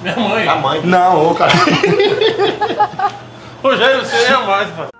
Minha mãe. A mãe. Não, ô cara. Rogério, você é a mais, pai.